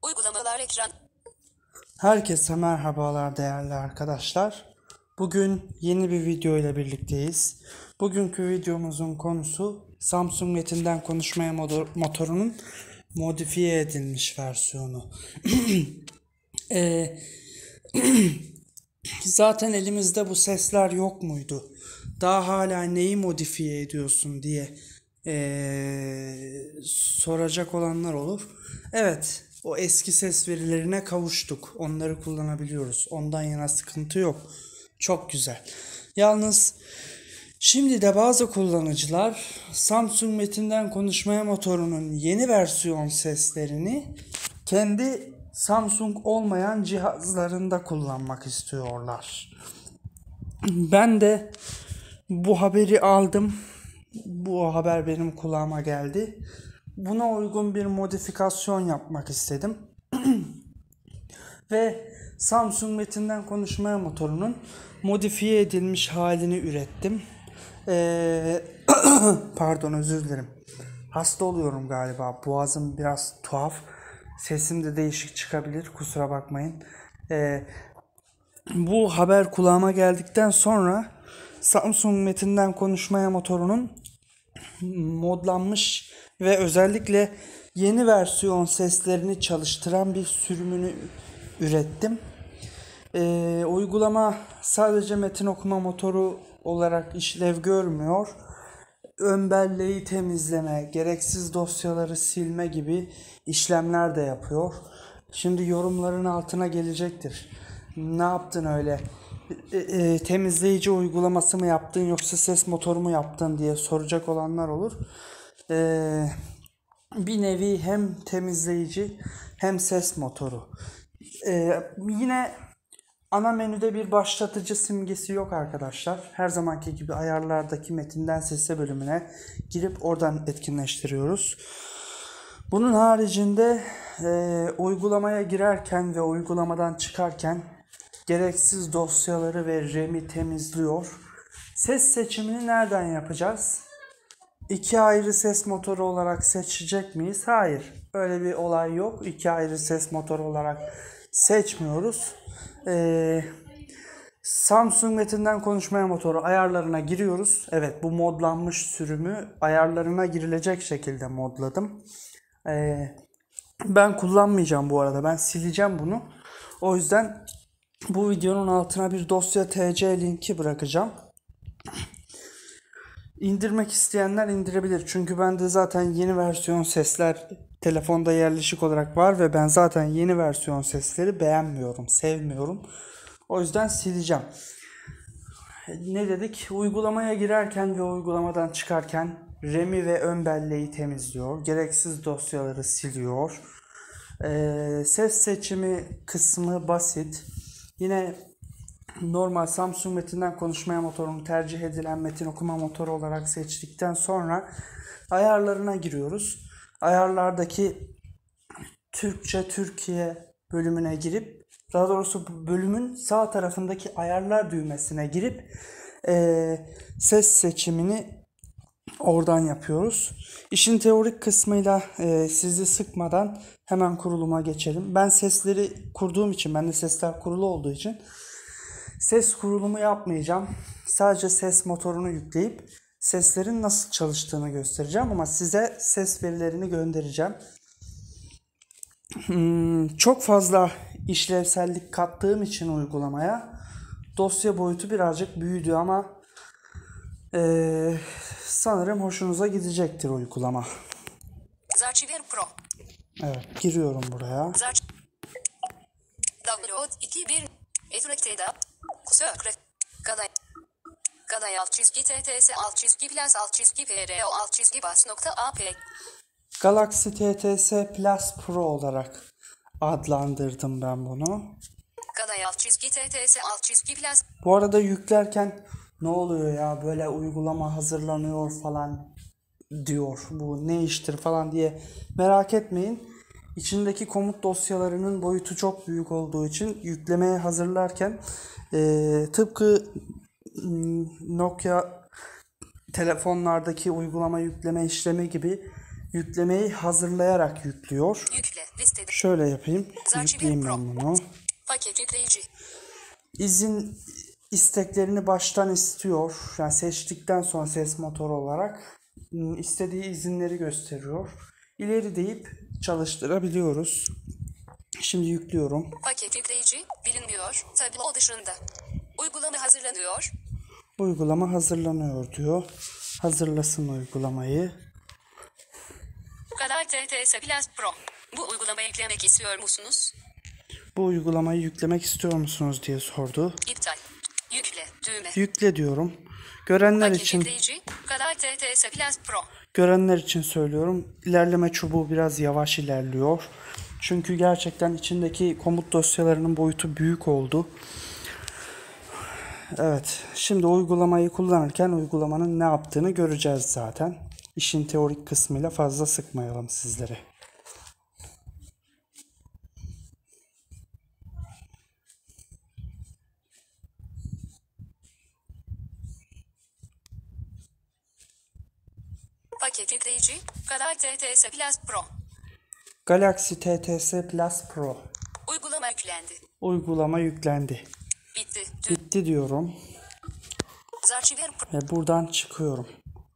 Uygulamalar ekran. Herkese merhabalar değerli arkadaşlar. Bugün yeni bir video ile birlikteyiz. Bugünkü videomuzun konusu Samsung Metin'den konuşmaya motorunun modifiye edilmiş versiyonu. Zaten elimizde bu sesler yok muydu? Daha hala neyi modifiye ediyorsun diye soracak olanlar olur. Evet, o eski ses verilerine kavuştuk. Onları kullanabiliyoruz. Ondan yana sıkıntı yok. Çok güzel. Yalnız şimdi de bazı kullanıcılar Samsung Metin'den konuşmaya motorunun yeni versiyon seslerini kendi Samsung olmayan cihazlarında kullanmak istiyorlar. Ben de bu haberi aldım. Bu haber benim kulağıma geldi. Buna uygun bir modifikasyon yapmak istedim. Ve Samsung Metin'den konuşmaya motorunun modifiye edilmiş halini ürettim. Pardon, özür dilerim. Hasta oluyorum galiba. Boğazım biraz tuhaf. Sesim de değişik çıkabilir. Kusura bakmayın. Bu haber kulağıma geldikten sonra Samsung Metin'den konuşmaya motorunun modlanmış ve özellikle yeni versiyon seslerini çalıştıran bir sürümünü ürettim. Uygulama sadece metin okuma motoru olarak işlev görmüyor. Ön belleği temizleme, gereksiz dosyaları silme gibi işlemler de yapıyor. Şimdi yorumların altına gelecektir. Ne yaptın öyle? Temizleyici uygulaması mı yaptın yoksa ses motoru mu yaptın diye soracak olanlar olur. Bir nevi hem temizleyici hem ses motoru. Yine ana menüde bir başlatıcı simgesi yok arkadaşlar. Her zamanki gibi ayarlardaki metinden sese bölümüne girip oradan etkinleştiriyoruz. Bunun haricinde uygulamaya girerken ve uygulamadan çıkarken gereksiz dosyaları ve RAM'i temizliyor. Ses seçimini nereden yapacağız? İki ayrı ses motoru olarak seçecek miyiz? Hayır. Öyle bir olay yok. İki ayrı ses motoru olarak seçmiyoruz. Samsung Metin'den konuşmaya motoru ayarlarına giriyoruz. Evet, bu modlanmış sürümü ayarlarına girilecek şekilde modladım. Ben kullanmayacağım bu arada. Ben sileceğim bunu. O yüzden bu videonun altına bir dosya TC linki bırakacağım. İndirmek isteyenler indirebilir. Çünkü bende zaten yeni versiyon sesler telefonda yerleşik olarak var ve ben zaten yeni versiyon sesleri beğenmiyorum, sevmiyorum. O yüzden sileceğim. Ne dedik? Uygulamaya girerken ve uygulamadan çıkarken RAM'i ve ön belleği temizliyor. Gereksiz dosyaları siliyor. Ses seçimi kısmı basit. Yine normal Samsung Metin'den konuşmaya motorunu tercih edilen metin okuma motoru olarak seçtikten sonra ayarlarına giriyoruz. Ayarlardaki Türkçe Türkiye bölümüne girip, daha doğrusu bölümün sağ tarafındaki ayarlar düğmesine girip ses seçimini oradan yapıyoruz. İşin teorik kısmıyla sizi sıkmadan hemen kuruluma geçelim. Ben sesleri kurduğum için, bende sesler kurulu olduğu için ses kurulumu yapmayacağım. Sadece ses motorunu yükleyip seslerin nasıl çalıştığını göstereceğim ama size ses verilerini göndereceğim. Çok fazla işlevsellik kattığım için uygulamaya dosya boyutu birazcık büyüdü ama sanırım hoşunuza gidecektir uygulama. Zarchiver Pro. Evet, giriyorum buraya. Download 21. Etrekte'de. Kusökre. Gaday alt çizgi TTS alt çizgi plus alt çizgi PRO alt çizgi bas.ap. Galaxy TTS Plus Pro olarak adlandırdım ben bunu. Gaday alt çizgi TTS alt çizgi plus. Bu arada yüklerken ne oluyor ya, böyle uygulama hazırlanıyor falan diyor, bu ne iştir falan diye merak etmeyin. İçindeki komut dosyalarının boyutu çok büyük olduğu için yüklemeye hazırlarken tıpkı Nokia telefonlardaki uygulama yükleme işlemi gibi Yüklemeyi hazırlayarak yüklüyor. Yükle. Listede. Şöyle yapayım. Zarchiver Yükleyeyim Pro. ben bunu. Paket yükleyici. İzin isteklerini baştan istiyor. Yani seçtikten sonra ses motoru olarak istediği izinleri gösteriyor. İleri deyip çalıştırabiliyoruz. Şimdi yüklüyorum. Paket yükleyici. Bilinmiyor. Tablo dışında. Uygulama hazırlanıyor. Uygulama hazırlanıyor diyor. Hazırlasın uygulamayı. Kanal TTS Plus Pro. Bu uygulamayı yüklemek istiyor musunuz? Bu uygulamayı yüklemek istiyor musunuz diye sordu. İptal. Yükle. Düğme. Yükle diyorum. Görenler Paket için yükleyici. Kanal TTS Plus Pro. Görenler için söylüyorum. İlerleme çubuğu biraz yavaş ilerliyor. Çünkü gerçekten içindeki komut dosyalarının boyutu büyük oldu. Evet, şimdi uygulamayı kullanırken uygulamanın ne yaptığını göreceğiz zaten. İşin teorik kısmıyla fazla sıkmayalım sizleri. Paket yükleyici. Kanal TTS Plus Pro. Galaxy TTS Plus Pro. Uygulama yüklendi. Uygulama yüklendi. Bitti. Bitti diyorum Zarchiver Pro. ve buradan çıkıyorum.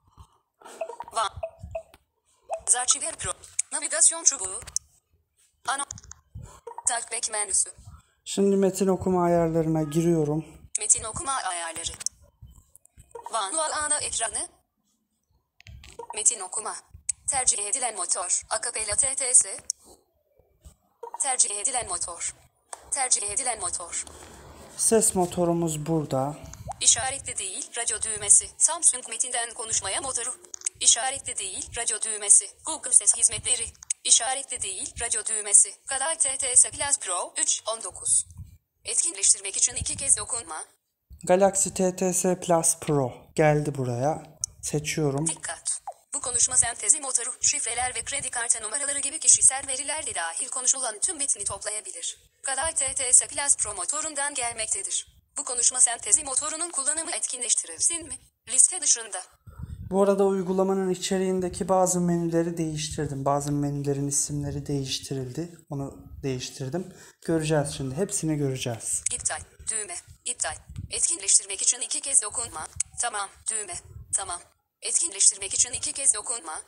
Zarchiver Pro. Navigasyon çubuğu. Ana. Talkback menüsü. Şimdi metin okuma ayarlarına giriyorum. Metin okuma ayarları. Manuel ana ekranı. Metin okuma. Tercih edilen motor. Akapela TTS. Tercih edilen motor. Tercih edilen motor. Ses motorumuz burada. İşaretli değil, radyo düğmesi. Samsung Metin'den konuşmaya motoru. İşaretli değil, radyo düğmesi. Google Ses Hizmetleri. İşaretli değil, radyo düğmesi. Kanal TTS Plus Pro 3.19. Etkinleştirmek için 2 kez dokunma. Galaxy TTS Plus Pro geldi buraya. Seçiyorum. Dikkat! Bu konuşma sentezi motoru, şifreler ve kredi kartı numaraları gibi kişisel veriler de dahil konuşulan tüm metni toplayabilir. Kanal TTS Plus Pro motorundan gelmektedir. Bu konuşma sentezi motorunun kullanımı etkinleştirilsin mi? Liste dışında. Bu arada uygulamanın içeriğindeki bazı menüleri değiştirdim. Bazı menülerin isimleri değiştirildi. Onu değiştirdim. Göreceğiz şimdi. Hepsini göreceğiz. İptal. Düğme. İptal. Etkinleştirmek için 2 kez dokunma. Tamam. Düğme. Tamam. Etkinleştirmek için 2 kez dokunma.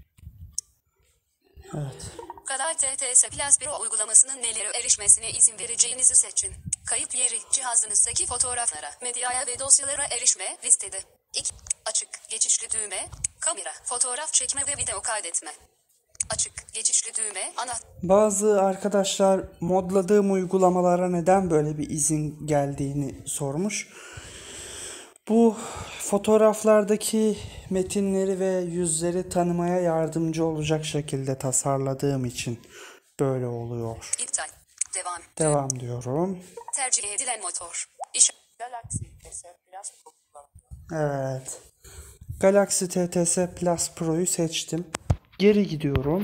Evet. Kanal TTS Plus Pro uygulamasının nelere erişmesine izin vereceğinizi seçin. Kayıt yeri, cihazınızdaki fotoğraflara, medyaya ve dosyalara erişme listede. 2. Açık, geçişli düğme, kamera, fotoğraf çekme ve video kaydetme. Açık, geçişli düğme, ana. Bazı arkadaşlar modladığım uygulamalara neden böyle bir izin geldiğini sormuş. Bu fotoğraflardaki metinleri ve yüzleri tanımaya yardımcı olacak şekilde tasarladığım için böyle oluyor. İptal. Devam. Devam diyorum. Tercih edilen motor. İş. Galaxy TS Plus Pro kullanılıyor. Evet. Galaxy TTS Plus Pro'yu seçtim. Geri gidiyorum.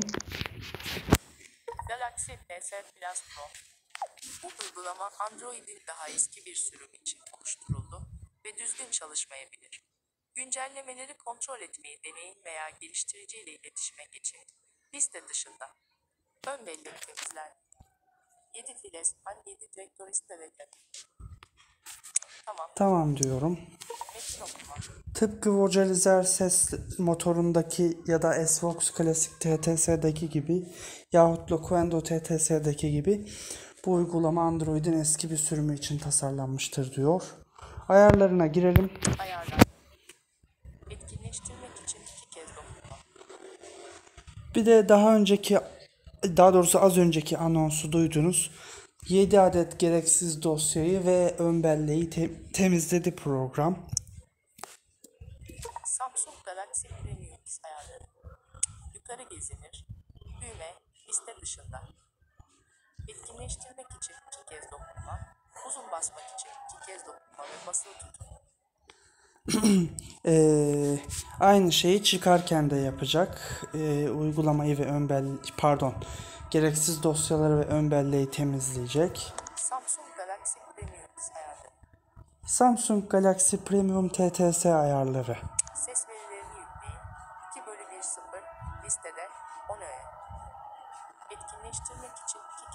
Galaxy TS Plus Pro. Bu uygulama Android'in daha eski bir sürüm için oluşturuldu ve düzgün çalışmayabilir. Güncellemeleri kontrol etmeyi deneyin veya geliştiriciyle iletişime geçin. Liste dışında. Ön bellek temizler. 7 files, 7 direktoriste ve Tamam. Tamam diyorum. Metin okuma. Tıpkı Vocalizer ses motorundaki ya da SVOX Classic TTS'deki gibi yahut Loquendo TTS'deki gibi bu uygulama Android'in eski bir sürümü için tasarlanmıştır diyor. Ayarlarına girelim. Ayarlar. Etkinleştirmek için 2 kez dokunma. Bir de az önceki anonsu duydunuz. 7 adet gereksiz dosyayı ve ön belleği temizledi program. Samsung Galaxy Premium ayarları. Yukarı gezinir. Düğme, liste dışında. Etkinleştirmek için 2 kez dokunma. Uzun basmak için 2 kez dokunma ve basılı tutun. Aynı şeyi çıkarken de yapacak. Uygulamayı ve gereksiz dosyaları ve ön belleği temizleyecek. Samsung Galaxy Premium ayarları. Samsung Galaxy Premium TTS ayarları. Ses verilerini yükleyin. 2/1.0 listede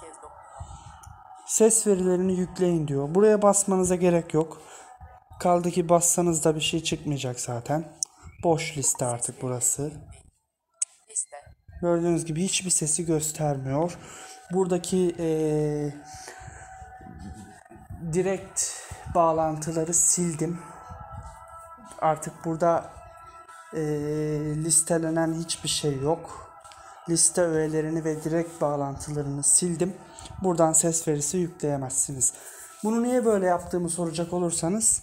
kez dokunun. Ses verilerini yükleyin diyor. Buraya basmanıza gerek yok. Kaldı ki bassanız da bir şey çıkmayacak zaten. Boş liste artık burası. Liste. Gördüğünüz gibi hiçbir sesi göstermiyor. Buradaki direkt bağlantıları sildim. Artık burada listelenen hiçbir şey yok. Liste öğelerini ve direkt bağlantılarını sildim. Buradan ses verisi yükleyemezsiniz. Bunu niye böyle yaptığımı soracak olursanız,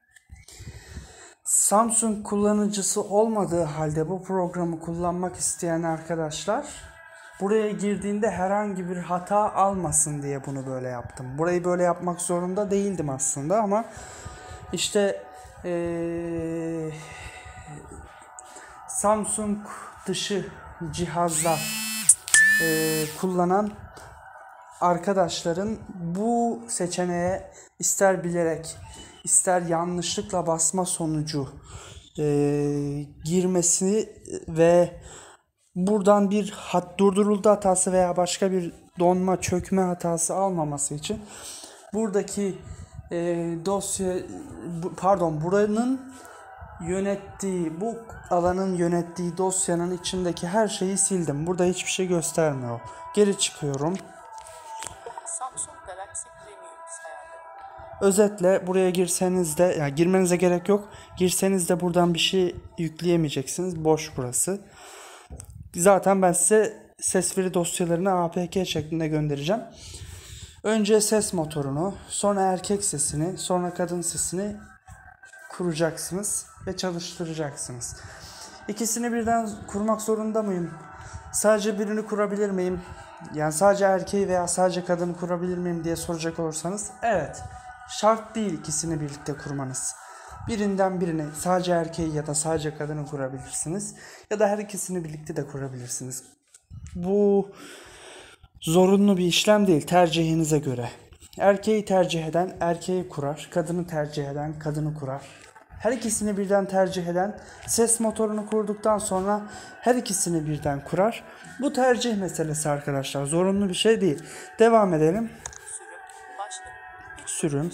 Samsung kullanıcısı olmadığı halde bu programı kullanmak isteyen arkadaşlar buraya girdiğinde herhangi bir hata almasın diye bunu böyle yaptım. Burayı böyle yapmak zorunda değildim aslında ama işte Samsung dışı cihazlar kullanan arkadaşların bu seçeneğe ister bilerek ister yanlışlıkla basma sonucu girmesi ve buradan bir durduruldu hatası veya başka bir donma çökme hatası almaması için buradaki buranın yönettiği, bu alanın yönettiği dosyanın içindeki her şeyi sildim. Burada hiçbir şey göstermiyor. Geri çıkıyorum. Samsung Galaxy Premium ayarları. Özetle buraya girseniz de, yani girmenize gerek yok. Girseniz de buradan bir şey yükleyemeyeceksiniz. Boş burası. Zaten ben size ses veri dosyalarını APK şeklinde göndereceğim. Önce ses motorunu, sonra erkek sesini, sonra kadın sesini kuracaksınız ve çalıştıracaksınız. İkisini birden kurmak zorunda mıyım? Sadece birini kurabilir miyim? Yani sadece erkeği veya sadece kadını kurabilir miyim diye soracak olursanız, evet. Şart değil ikisini birlikte kurmanız. Birinden birini, sadece erkeği ya da sadece kadını kurabilirsiniz. Ya da her ikisini birlikte de kurabilirsiniz. Bu zorunlu bir işlem değil, tercihinize göre. Erkeği tercih eden erkeği kurar, kadını tercih eden kadını kurar. Her ikisini birden tercih eden ses motorunu kurduktan sonra her ikisini birden kurar. Bu tercih meselesi arkadaşlar, zorunlu bir şey değil. Devam edelim. Sürüm. Başlık. Sürüm.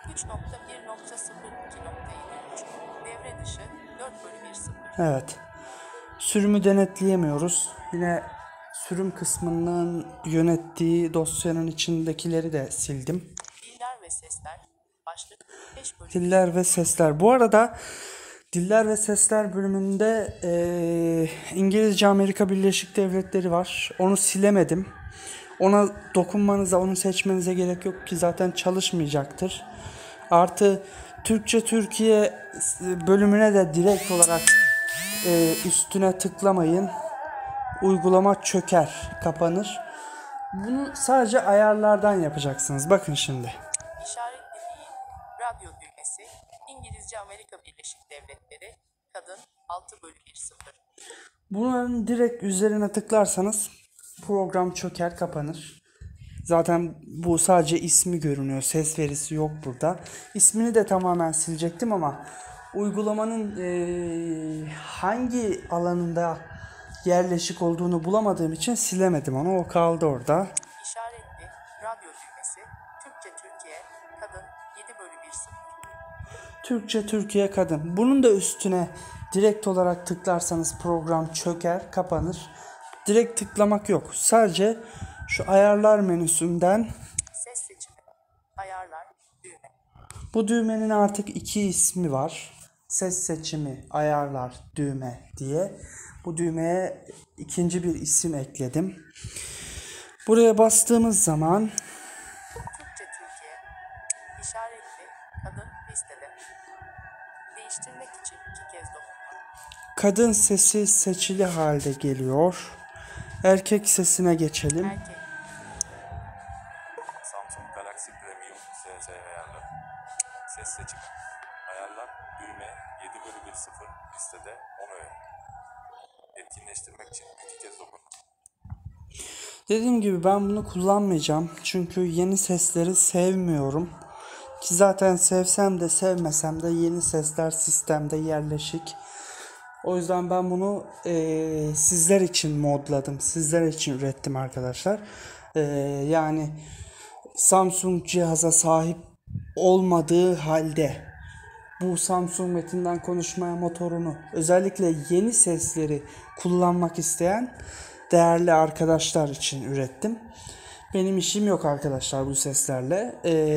3.1.02.23. Devre dışı 4/1/0. Evet. Sürümü denetleyemiyoruz. Yine sürüm kısmının yönettiği dosyanın içindekileri de sildim. Diller ve sesler. Başlık 5/1. Diller ve sesler. Bu arada diller ve sesler bölümünde İngilizce Amerika Birleşik Devletleri var. Onu silemedim. Ona dokunmanıza, onu seçmenize gerek yok ki zaten çalışmayacaktır. Artı Türkçe Türkiye bölümüne de direkt olarak üstüne tıklamayın. Uygulama çöker, kapanır. Bunu sadece ayarlardan yapacaksınız. Bakın şimdi. İşaretli değil. Radyo düğmesi. İngilizce Amerika Birleşik Devletleri. Kadın 6/1/0. Bunun direkt üzerine tıklarsanız program çöker, kapanır. Zaten bu sadece ismi görünüyor. Ses verisi yok burada. İsmini de tamamen silecektim ama uygulamanın hangi alanında yerleşik olduğunu bulamadığım için silemedim onu. O kaldı orada. İşaretli. Radyo düğmesi. Türkçe Türkiye. Kadın 7/1/0. Türkçe Türkiye kadın. Bunun da üstüne direkt olarak tıklarsanız program çöker, kapanır. Direkt tıklamak yok. Sadece şu ayarlar menüsünden Ses seçimi. Ayarlar. Düğme. bu düğmenin artık iki ismi var. Ses seçimi, ayarlar, düğme diye. Bu düğmeye ikinci bir isim ekledim. Buraya bastığımız zaman Türkçe Türkiye. İşaretli. Kadın listede. Değiştirmek için 2 kez dokunun. kadın sesi seçili halde geliyor. Erkek sesine geçelim. Erkek. Samsung Galaxy Premium SS ayarları. Ses seçimi. Ayarlar düğme 7/1/0 listede 10 öğe. Etkinleştirmek için 2 kez dokunun. Dediğim gibi ben bunu kullanmayacağım. Çünkü yeni sesleri sevmiyorum. Ki zaten sevsem de sevmesem de yeni sesler sistemde yerleşik. O yüzden ben bunu sizler için modladım. Sizler için ürettim arkadaşlar. Yani Samsung cihaza sahip olmadığı halde bu Samsung Metin'den konuşmaya motorunu özellikle yeni sesleri kullanmak isteyen değerli arkadaşlar için ürettim. Benim işim yok arkadaşlar bu seslerle.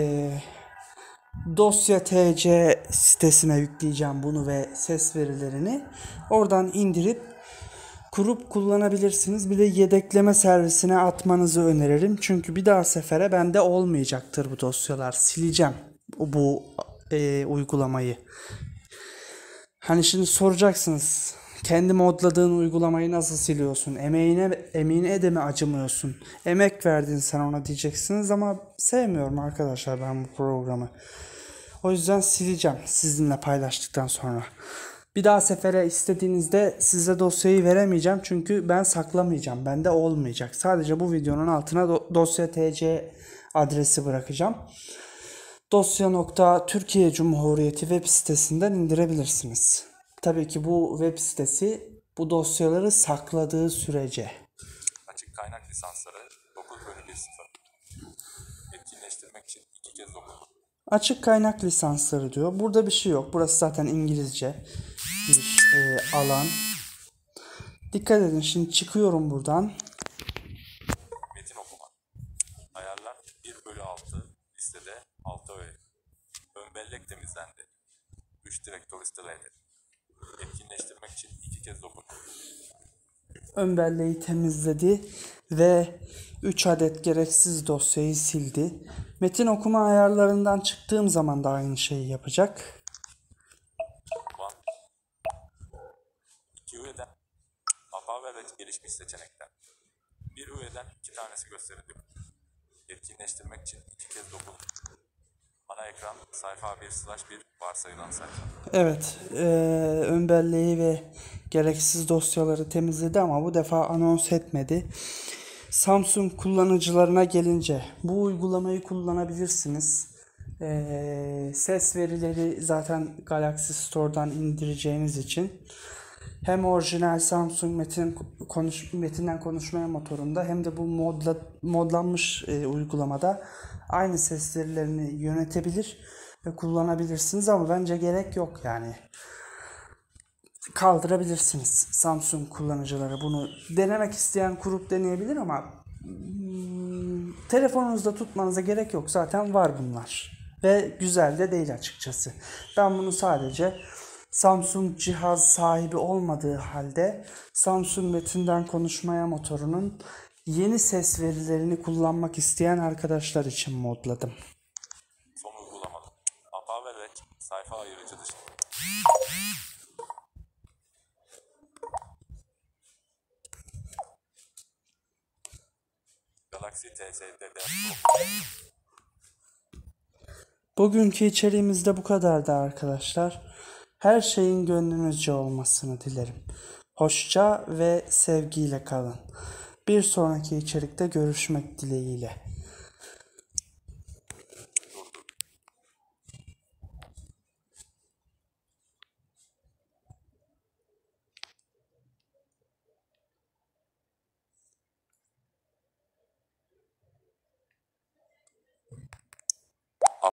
Dosya TC sitesine yükleyeceğim bunu ve ses verilerini. Oradan indirip kurup kullanabilirsiniz. Bir de yedekleme servisine atmanızı öneririm. Çünkü bir daha sefere bende olmayacaktır bu dosyalar. Sileceğim bu uygulamayı. Hani şimdi soracaksınız, kendi modladığın uygulamayı nasıl siliyorsun? Emeğine de mi acımıyorsun? Emek verdin sen ona diyeceksiniz ama sevmiyorum arkadaşlar ben bu programı. O yüzden sileceğim sizinle paylaştıktan sonra. Bir daha sefere istediğinizde size dosyayı veremeyeceğim çünkü ben saklamayacağım. Bende olmayacak. Sadece bu videonun altına dosya TC adresi bırakacağım. Dosya.Türkiye Cumhuriyeti web sitesinden indirebilirsiniz. Tabii ki bu web sitesi bu dosyaları sakladığı sürece. Açık kaynak lisansları 9/10. Etkinleştirmek için 2 kez dokun. Açık kaynak lisansları diyor. Burada bir şey yok. Burası zaten İngilizce bir alan. Dikkat edin, şimdi çıkıyorum buradan. Metin okuma. Ayarlar 1/6 listede 6 öğe. Ön bellek temizlendi. 3 direktör listeledi. Etkinleştirmek için 2 kez dokun. Ön belleği temizledi ve 3 adet gereksiz dosyayı sildi. Metin okuma ayarlarından çıktığım zaman da aynı şeyi yapacak. 2 üyeden APA ve gelişmiş seçenekler. Bir üyeden 2 tanesi gösteriliyor. Etkinleştirmek için 2 kez dokun. Ana ekran sayfa 1/1 varsayılan sayfa. Evet, ön belleği ve gereksiz dosyaları temizledi ama bu defa anons etmedi. Samsung kullanıcılarına gelince bu uygulamayı kullanabilirsiniz. Ses verileri zaten Galaxy Store'dan indireceğiniz için hem orijinal Samsung Metin'den konuşmaya motorunda hem de bu modlanmış uygulamada aynı ses verilerini yönetebilir ve kullanabilirsiniz ama bence gerek yok yani. Kaldırabilirsiniz Samsung kullanıcıları. Bunu denemek isteyen kurup deneyebilir ama telefonunuzda tutmanıza gerek yok. Zaten var bunlar. Ve güzel de değil açıkçası. Ben bunu sadece Samsung cihaz sahibi olmadığı halde Samsung Metin'den konuşmaya motorunun yeni ses verilerini kullanmak isteyen arkadaşlar için modladım. Son uygulamalı. APA ve sayfa ayırıcı dışında. Galaxy TC'de Bugünkü içeriğimiz de bu kadardı arkadaşlar. Her şeyin gönlünüzce olmasını dilerim. Hoşça ve sevgiyle kalın. Bir sonraki içerikte görüşmek dileğiyle.